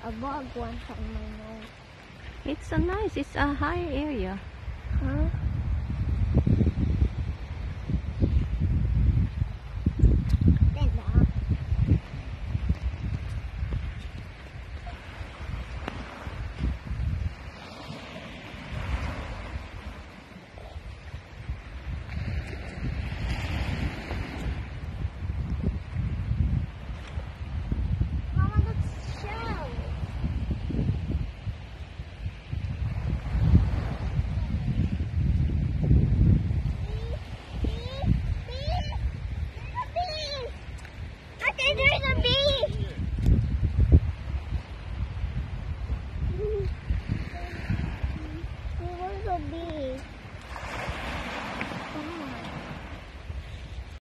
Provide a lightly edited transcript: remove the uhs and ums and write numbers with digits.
a bug once on my nose. It's a nice, it's a high area.